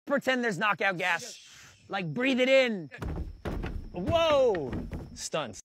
pretend there's knockout gas. Like, breathe it in. Whoa! Stunts.